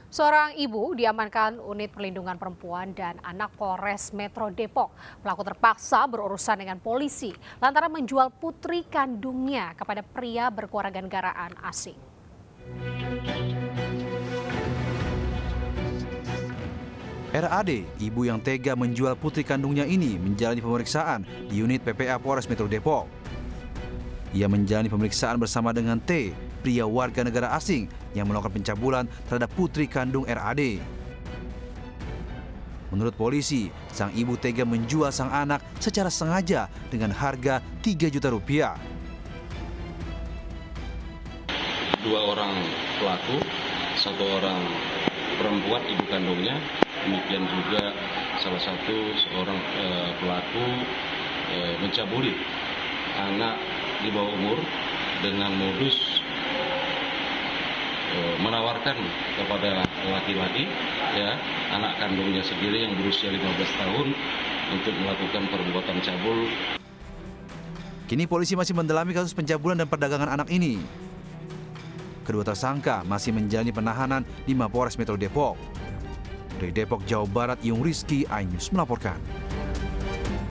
Seorang ibu diamankan unit perlindungan perempuan dan anak Polres Metro Depok. Pelaku terpaksa berurusan dengan polisi lantaran menjual putri kandungnya kepada pria berkewarganegaraan asing. RAD, ibu yang tega menjual putri kandungnya ini menjalani pemeriksaan di unit PPA Polres Metro Depok. Ia menjalani pemeriksaan bersama dengan T, pria warga negara asing yang melakukan pencabulan terhadap putri kandung RAD. Menurut polisi, sang ibu tega menjual sang anak secara sengaja dengan harga 3 juta rupiah. Dua orang pelaku, satu orang perempuan ibu kandungnya, demikian juga salah satu seorang pelaku mencabuli anak di bawah umur dengan modus menawarkan kepada laki-laki, ya, anak kandungnya sendiri yang berusia 15 tahun untuk melakukan perbuatan cabul. Kini polisi masih mendalami kasus pencabulan dan perdagangan anak ini. Kedua tersangka masih menjalani penahanan di Mapolres Metro Depok. Dari Depok, Jawa Barat, Yung Rizky, iNews melaporkan.